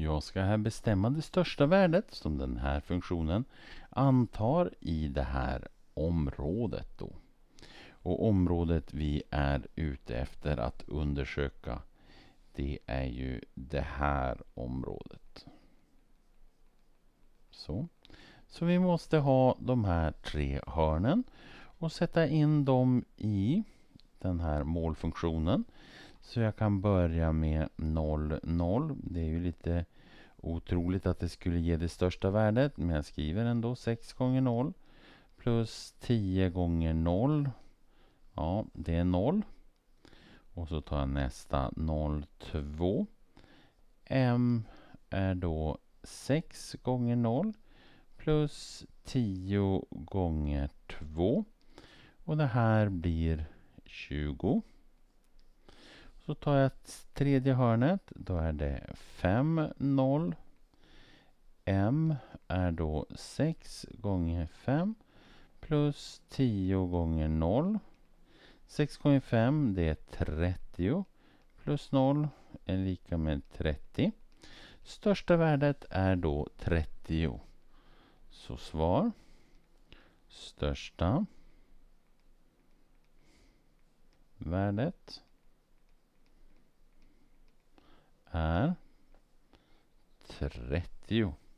Jag ska här bestämma det största värdet som den här funktionen antar i det här området då. Och området vi är ute efter att undersöka, det är ju det här området. Så vi måste ha de här 3 hörnen och sätta in dem i den här målfunktionen. Så jag kan börja med 0, 0. Det är ju lite otroligt att det skulle ge det största värdet, men jag skriver ändå 6 gånger 0 plus 10 gånger 0. Ja, det är 0. Och så tar jag nästa 0, 2. M är då 6 gånger 0 plus 10 gånger 2. Och det här blir 20. Så tar jag tredje hörnet. Då är det 5, 0. M är då 6 gånger 5 plus 10 gånger 0. 6 gånger 5 det är 30 plus 0 är lika med 30. Största värdet är då 30. Så svar. Största värdet är 30.